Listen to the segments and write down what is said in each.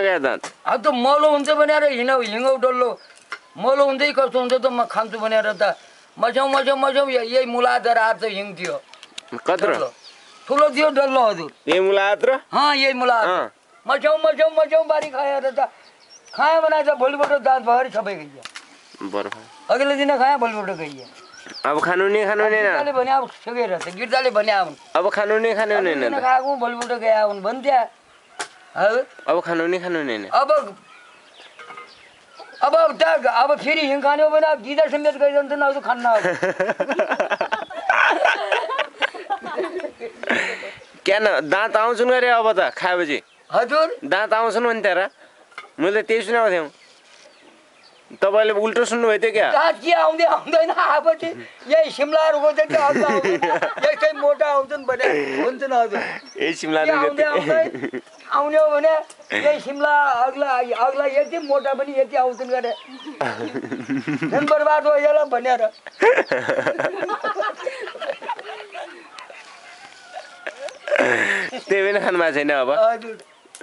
गयो दाँत अब त मलो हुन्छ भनेर हिँगौ डल्लो मलो हुँदै कस्तो हुन्छ त म खान्छु भनेर त मस्याउ यही मुलादर आएर त हिङ थियो कत्रो ठुलो थियो डल्लो हजुर यही मुला आत्रो यही मुला मस्याउ बारी खाएर त खायो भने त भोलिपल्ट दाँत भरि सबै गइयो अघिल्लो दिन खायो भोलिपल्ट गइयो अब खानु नि भने अब सकेर त गिर्जाले भने आउन् अब खानु नि खाएको भोलिपल्ट गए आउन् भन्थ्या अब खानु नि अब फेरि हिङ खाने हो भने अब गिजा समेत गइरहन्छ न अझ खान्न क्या दाँत आउँछन् गरे अब त खाएपछि हजुर दाँत आउँछन् भने त्यहाँ मैले त त्यही सुनाएको थियौँ तपाईँले उल्टो सुन्नुभयो थियो क्या दाँत के आउँदैन आएपछि यही सिमलाहरूको चाहिँ यस्तै मोटा आउँछन् भने हुन्छ न हजुर यही सिमला आउने हो भने यही सिमला अग्ला यति मोटा पनि यति आउँछन् गरे झन् बर्बाद हो यसलाई भनेर त्यही पनि खानु भएको छैन अब हजुर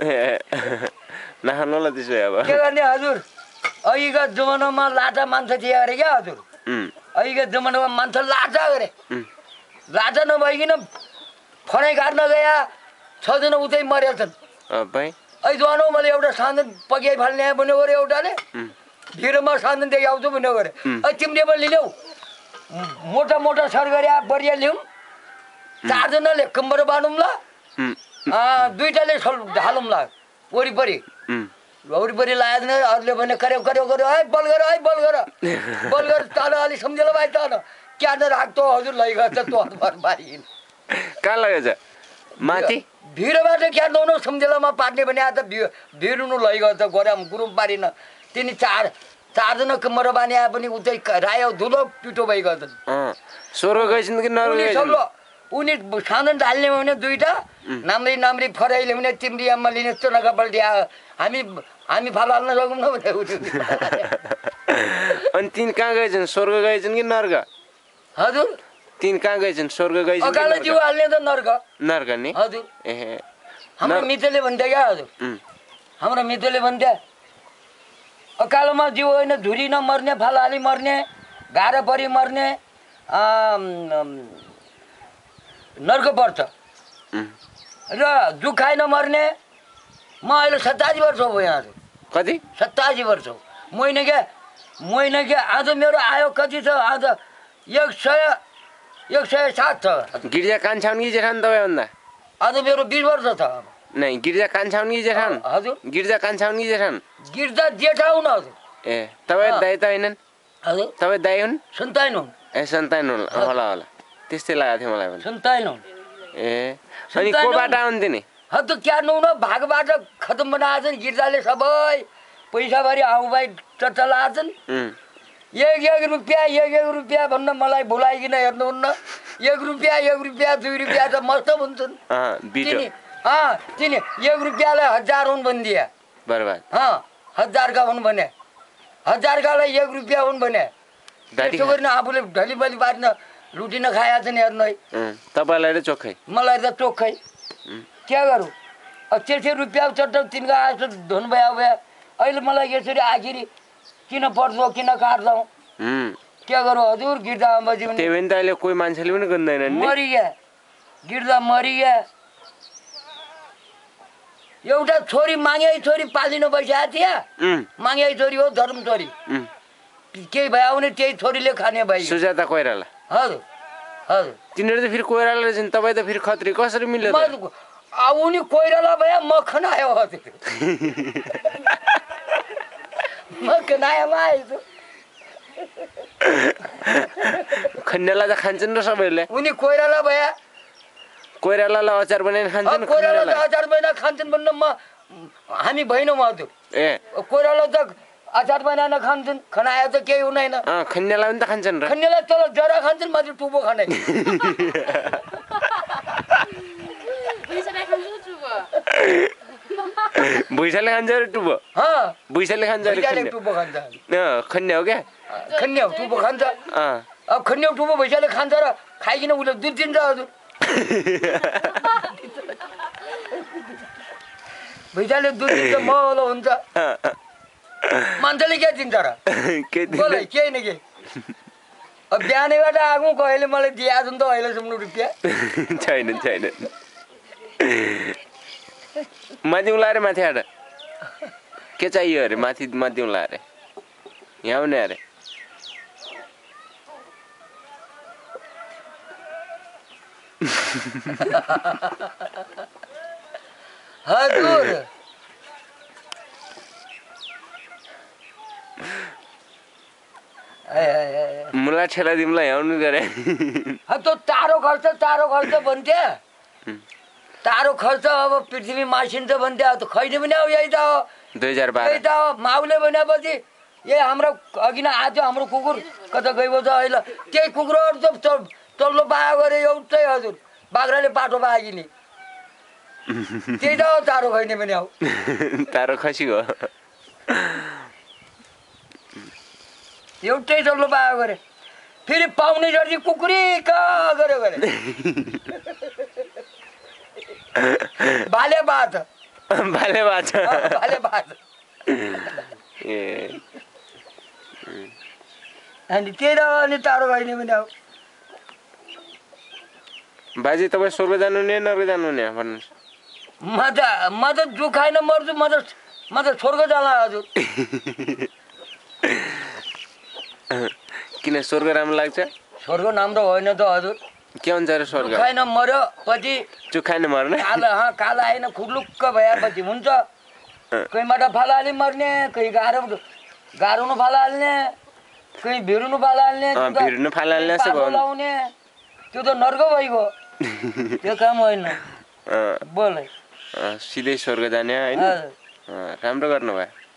नखानु होला त्यसो भए अब के गर्ने हजुर अहिलेको जमानामा लाटा मान्छे थियो अरे क्या हजुर अहिलेको जमानामा मान्छे लाटा गरे लाटा नभइकन फराइ काट्न गया 6 जना उतै मरेछन् अहिले जवानो मैले एउटा साधन पकाइ फाल्ने भन्यो गरे एउटाले भिरमा साधन देखि आउँछु भन्यो गरे अहिले तिमीले पनि लिन्यौ मोटा मोटा सरगरिया बरिया ल्याउँ 4 जनाले कम्बर बाँधौँ ल 2टाले ढालौँ ल वरिपरि लाएन अरूले भने कर्यो है बल गर तान अलि सम्झेर भाइ तान क्या न राख्दो हजुर लैगयो त तोर बारी कहाँ लगेछ माथि भिरबाट क्या नहुनु सम्झेलामा पार्ने भने आज भिरुनु लैगयो त गराम गुरुम पारिन तिनी 4 जना कम्बर बानी आए पनि उतै रायो धुलो पिटो भइगयो त स्वर्ग गएछन् कि नरक गएछन् उनी साधन ढाल्ने भने 2टा नाम्री फराइ ल्याउने तिम्री आमा लिने यस्तो नकपल्टी हामी फाल हाल्न सकौँ न भने अनि तिन कहाँ गएछन् स्वर्ग गएछन् कि नर्क हजुर तिन कहाँ गएछन् स्वर्ग गएछन् अकाल जिउ हाल्ने त नर्क नि हजुर हाम्रो मित्रले भन्थ्यो क्या हजुर हाम्रो मित्रले भन्थ्यो अकालमा जिउ होइन धुरी नमर्ने फाल हाली मर्ने गाह्रो परि मर्ने नर्क पर्छ र दुखाइ नमर्ने म अहिले 87 वर्ष हो यहाँ कति 87 वर्ष हो महिना क्या आज मेरो आयो कति छ आज 107 छ गिर्जा कान्छाउन कि जेठान तपाईँभन्दा आज मेरो 20 वर्ष छ नै गिर्जा कान्छाउन कि जेठान हजुर गिर्जा कान्छाउन कि जेठान गिर्जा जेठा हुन् हजुर ए तपाईँ दाइ त होइनन् हजुर तपाईँ दाइ हुन् सन्तान हुन् ए सन्तान हुन् होला त्यस्तै लागेको थियो मलाई पनि सन्तान हुन् ए अनि कोबाट आउँथे नि त क्या नहुन भागबाट खतम बनाएछन् गिर्जाले सबै पैसाभरि आउँ भाइ चर्चा लाएछन् 1 रुपियाँ भन्न मलाई बोलाइकन हेर्नुहुन्न 1 रुपियाँ 2 रुपियाँ त मस्त हुन्छन् तिनी 1 रुपियाँलाई 1000 हुन् भनिदिए बर्बाद 1000 का हुन् भने 1000 कालाई 1 रुपियाँ हुन् भने त्यसो गरिन आफूले ढलिबली पार्न लुटिन खाएका छन् हेर्नु है तपाईँलाई त चोखै मलाई त चोखै क्या गरौँ अब 600 रुपियाँ चट्ट तिनका आएछ धुन भए अहिले मलाई यसरी आखिरी किन पर्छौ किन काट्छौ क्या गरौँ हजुर गिर्जा अम्बाजी पनि त्यही पनि त अहिले कोही मान्छेले पनि गर्दैन नि मरिया गिर्जा मरिया एउटा छोरी मागे छोरी पालिनु भइसकेको थियो मागे छोरी हो धर्म छोरी केही भयो भने त्यही छोरीले खाने भयो सुजाता कोइराला हजुर तिनीहरू त फेरि कोइराला रहेछन् तपाईँ त फेरि खत्री कसरी मिल्यो उनी कोइराला भए म खनायो हजुर म खनायोमा आएछु खन्याला त खान्छन् र सबैले उनी कोइराला भए कोइरालालाई अचार बनाएर खान्छन् कोइराला अचार बनाएर खान्छन् भन्न हामी भएनौँ हजुर कोइराला त अचार बनाएर खान्छन् खनायो त केही हुँदैन खन्याला पनि त खान्छन् र खन्याला तल जरा खान्छन् माथि टुबो खाने भुइँसाले खान्छ अरे टुबो भुइँसाले खान्छ अरे टुबो खान्छ खन्या हो क्या खन्या टुबो खान्छ अब खन्या टुबो भुइँसाले खान्छ र खाइकन उसले दुध दिन्छ हजुर भैँचाले दुध दिन्छ मौलो हुन्छ मान्छेले के दिन्छ र के बोल केही न के अब बिहानैबाट आगो कहिले मलाई दिएको त अहिलेसम्म रुपियाँ छैन छैन माथि उला अरे माथि आएर के चाहियो अरे माथि माथि उला अरे यहाँ आउने अरे हजुर मुला ठेला दिमला आउनु गरे तो टाढो खर्च भन्थे टाढो खर्च अब पृथ्वी मासिन्छ भन्थे अब त खैनी पनि अब यही त हो 2012 यही त हो माउले भनेपछि ए हाम्रो अघि नै आज हाम्रो कुकुर कता गइबो छ अहिले त्यही कुकुरहरू त तल्लो बायो गरे एउटै हजुर बाख्राले पाटो बायो नि त्यही त हो टाढो खैनी पनि हो तारो खसी हो एउटै तल्लो बायो गरे फेरि पाउने जर्सी कुकुरी कहाँ गरे भाले बात भाले बाछ भाले बात ए अनि त्यही त अनि टाढो खैनी पनि हो बाजे तपाईँ स्वर्ग जानु नि नर्क जानु नि भन्नुहोस् म त जो खाइन मर्छु म त स्वर्ग जाला हजुर किन स्वर्ग राम्रो लाग्छ स्वर्ग राम्रो होइन त हजुर के हुन्छ र स्वर्ग खाइन मर्यो पछि चुखाइन मर्ने काला आएन खुर्लुक्क भएपछि हुन्छ कहीँ माटा फालिहाल्ने मर्ने कहीँ गाह्रो फालिहाल्ने कहीँ भिड्नु फालिहाल्ने भिड्नु फालिहाल्ने लाउने त्यो त नर्क भइगयो त्यो काम होइन बोल सिधै स्वर्ग जाने होइन राम्रो गर्नुभयो